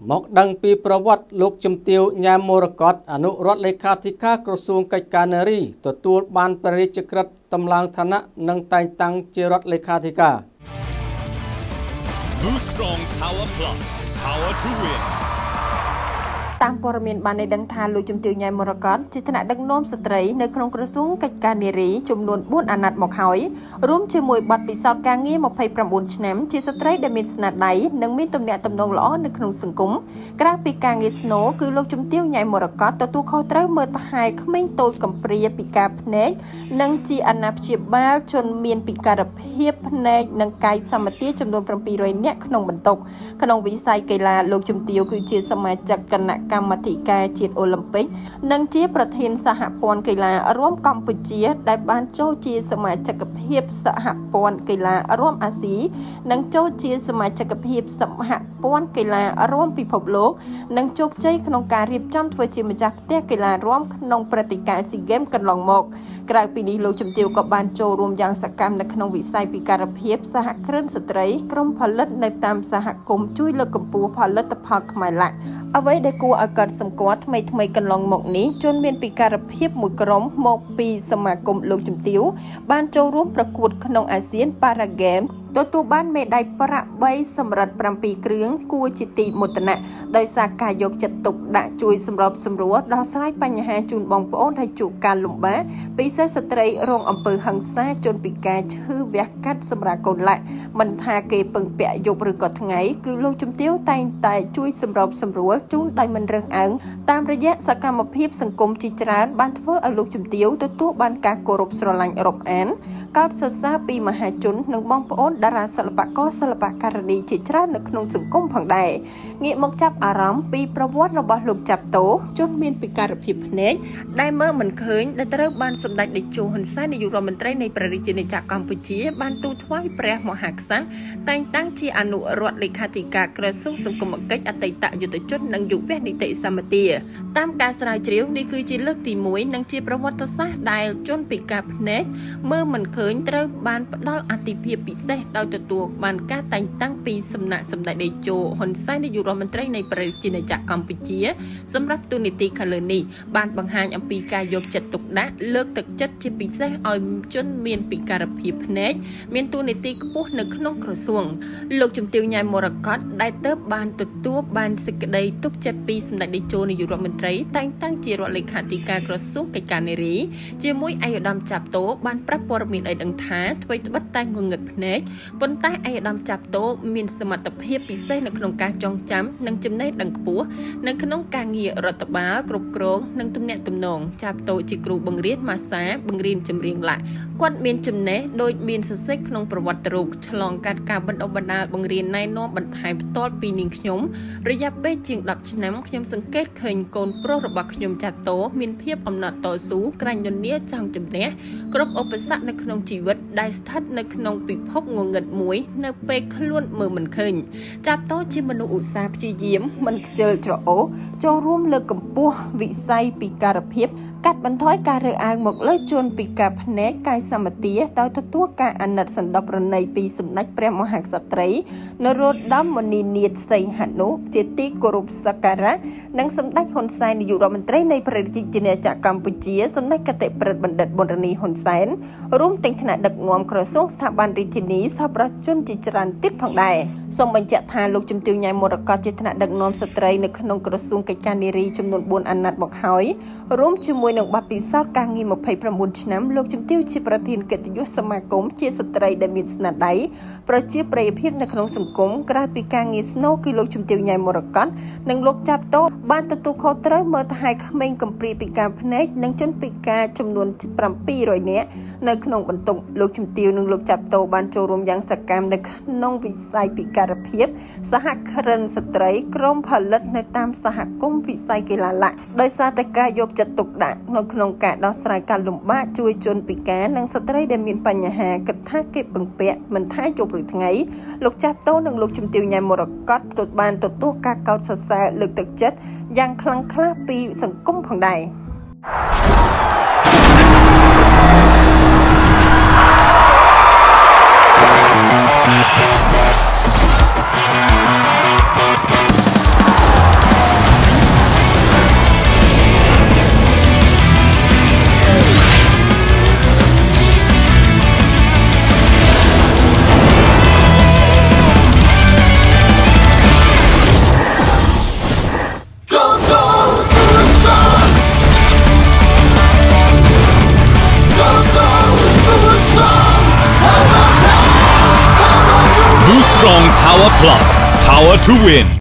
មកដឹងពីប្រវត្តិលោកជំទាវញ៉ាមមរកតអនុរដ្ឋលេខាធិការក្រសួងកិច្ចការនារីទទួលបានព្រះរាជក្រឹត្យតម្លើងឋានៈនិងតែងតាំងជារដ្ឋលេខាធិការ Boost Strong Power Plus Power to Win តាមព័ត៌មានបានដឹងថាលោកជំទាវញ៉ៃមរកតជាថ្នាក់ដឹកនាំស្ត្រីនៅក្នុងក្រសួងកិច្ចការនារីចំនួន4អាណត្តិមកហើយរួមជាមួយបទពិសោធន៍ការងារ29ឆ្នាំជាស្ត្រីដែលមានស្នាដៃនិងមានទំនាក់ទំនងល្អនៅក្នុងសង្គមក្រៅពីការងារស្នូលគឺលោកជំទាវញ៉ៃមរកតទទួលខុសត្រូវមើលថែក្មេងតូចកំព្រាពិការភ្នែកនិងជាអាណាព្យាបាលជនមានពិការភាពភ្នែកនិងកាយសម្បទាចំនួន700នាក់ក្នុងបន្ទុកក្នុងវិស័យកីឡាលោកជំទាវគឺជាសមាជិកគណៈកម្មាធិការជាតិអូឡ িম্প ិកនិងជាប្រធានសហព័ន្ធកីឡារួមកម្ពុជាដែលបានចូលជាសមាជិកភាពសហព័ន្ធកីឡារួមអាស៊ីនិងចូលជាសមាជិកភាពសហព័ន្ធកីឡារួមពិភពលោកនិងជោគជ័យក្នុងការរៀបចំធ្វើជាម្ចាស់ផ្ទះកីឡារួមក្នុងព្រឹត្តិការណ៍ស៊ីហ្គេមកន្លងមកក្រៅពីនេះលោកជំទាវក៏បានចូលរួមយ៉ាងសកម្មនៅក្នុងវិស័យពិការភាពសហគ្រិនស្ត្រីក្រុមផលិតនៅតាមសហគមន៍ជួយលើកកម្ពស់ផលិតផលខ្មែរឡាក់អ្វីដែលគួរឲ្យកត់សម្គាល់ថ្មីកន្លងមកនេះជនមានពិការភាពមួយក្រុមមកពីសមាគមលោកជំទាវបានចូលរួមប្រកួតក្នុងអាស៊ានប៉ារ៉ាហ្គេមទទួលបានមេដាយប្រាក់3សម្រិត7គ្រឿងគួរជាទីមោទនៈដោយសារការយកចិត្តទុកដាក់ជួយសម្របសម្រួលដោះស្រាយបញ្ហាជូនបងប្អូនដែលជួបការលំបាកពិសេសស្ត្រីរងអំពើហិង្សាជនពិការឈឺវះកាត់សម្រាប់កូនឡាក់មិនថាគេពឹងពាក់យប់ឬក៏ថ្ងៃគឺលោកជំទាវតែងតែជួយសម្របសម្រួលជូនដោយមិនរើសអើងតាមរយៈសកម្មភាពសង្គមជាច្រើនបានធ្វើឲ្យលោកជំទាវទទួលបានការគោរពស្រឡាញ់រាប់អានកោតសរសើរពីមហាជននិងបងប្អូនតារាសិល្បករសិល្បករនីជាច្រើននៅក្នុងសង្គមផងដែរងាកមកចាប់អារម្មណ៍ពីប្រវត្តិរបស់លោកចាប់តូជនមានពិការភាពភ្នែកដែលមើលមិនឃើញដែលត្រូវបានសម្ដេចតេជោហ៊ុនសែននាយករដ្ឋមន្ត្រីនៃព្រះរាជាណាចក្រកម្ពុជាបានទូលថ្វាយព្រះមហាក្សត្រតែងតាំងជាអនុរដ្ឋលេខាធិការក្រសួងសង្គមគិច្ចអតីតយុទ្ធជននិងយុវនីតិសម្បទាតាមការស្រាវជ្រាវនេះគឺជាលើកទី1និងជាប្រវត្តិសាស្ត្រដែលជនពិការភ្នែកមើលមិនឃើញត្រូវបានផ្ដល់អាទិភាពពិសេសដោយទទួលបានការតែងតាំងពីសំណាក់សម្ដេចតេជោហ៊ុនសែននាយករដ្ឋមន្ត្រីនៃព្រះរាជាណាចក្រកម្ពុជាសម្រាប់ទូនីតិខាងលើនេះបានបង្ហាញអំពីការយកចិត្តទុកដាក់លើកទឹកចិត្តជាពិសេសឲ្យជនមានពិការភាពភ្នែកមានទូនីតិខ្ពស់នៅក្នុងក្រសួងលោកជំទាវញ៉ៃមរកតដែលទើបបានទទួលបានសេចក្តីទុកចិត្តពីសម្ដេចតេជោនាយករដ្ឋមន្ត្រីតែងតាំងជារដ្ឋលេខាធិការក្រសួងកិច្ចការនារីជាមួយឯកឧត្តមចាប់តូបានប្រាប់ព័ត៌មានឲ្យដឹងថាអ្វីត្បិតតែងងឹតភ្នែកប៉ុន្តែឯកឧត្តមចាប់តូមានសមត្ថភាពពិសេសនៅក្នុងការចងចាំនិងចំណេះដឹងខ្ពស់នៅក្នុងការងាររដ្ឋបាលគ្រប់គ្រងនិងទំនាក់ទំនងចាប់តូជាគ្រូបង្រៀនម៉ាសាបង្រៀនចម្រៀងឡាក់គាត់មានចំណេះដូចមានសរសេរក្នុងប្រវត្តិរូបឆ្លងកាត់ការបណ្ដុះបណ្ដាលបង្រៀនណែនាំបន្ថែមផ្ទាល់ពីនាងខ្ញុំរយៈពេលជាង10ឆ្នាំខ្ញុំសង្កេតឃើញកូនប្រុសរបស់ខ្ញុំចាប់តូមានភាពអំណត់តស៊ូក្រាញ់យន្តចង់ជំនះគ្រប់ឧបសគ្គនៅក្នុងជីវិតដែលស្ថិតនៅក្នុងពិភពងងឹតមួយនៅពេលខ្លួនមើលមិនឃើញចាប់តូជាមនុស្សឧស្សាហ៍ព្យាយាមមិនខ្ជិលច្រអូសចូលរួមលើកកម្ពស់វិស័យពិការភាពកាត់បន្ថយការរើសអើងមកលើជនពិការភ្នែកកាយសម្បទាដោយទទួលការអាណិតសណ្ដុបរណីពីសម្ដេចព្រះមហាក្សត្រីនរោត្តមមុនិនាថសីហនុជាទីគោរពសក្ការៈនិងសម្ដេចហ៊ុនសែននាយករដ្ឋមន្ត្រីនៃព្រះរាជាណាចក្រកម្ពុជាសម្ដេចកតេប្រិតបណ្ឌិតប៊ុនរនីហ៊ុនសែនរួមទាំងថ្នាក់ដឹកនាំក្រសួងស្ថាប័នរាជធានីសប្បុរសជនជាច្រើនទៀតផងដែរសូមបញ្ជាក់ថាលោកជំទាវញ៉ៃមរកតជាថ្នាក់ដឹកនាំស្ត្រីនៅក្នុងក្រសួងកិច្ចការនារីចំនួន4អាណត្តិមកហើយរួមជាមួយនឹងបទពិសោធន៍ការងារ29ឆ្នាំលោកជំទាវជាប្រធានកិត្តិយសសមាគមជាស្ត្រីដែលមានស្នាដៃប្រជាប្រិយភាពនៅក្នុងសង្គមក្រៅពីការងារស្នូលគឺលោកជំទាវញ៉ៃមរកតនិងលោកចាប់តូបានទទួលខុសត្រូវមើលថែក្មេងកំព្រាពិការភ្នែកនិងជនពិការចំនួន700នាក់នៅក្នុងបន្ទុកលោកជំទាវនិងលោកចាប់តូបានចូលរួមយ៉ាងសកម្មនៅក្នុងវិស័យពិការភាពសហគ្រិនស្ត្រីក្រុមផលិតនៅតាមសហគមន៍វិស័យកីឡាឡាក់ដោយសារតែការយកចិត្តទុកដាក់នៅក្នុងការដោះស្រាយការលំបាកជួយជនពិការនិងស្ត្រីដែលមានបញ្ហាគិតថាគេពឹងពាក់មិនថាយប់ឬថ្ងៃលោកចាប់តូនិងលោកជំទាវញ៉ៃមរកតបានទទួលការកោតសរសើរលើកទឹកចិត្តយ៉ាងខ្លាំងក្លាពីសង្គមផងដែរ Strong Power Plus. Power to win.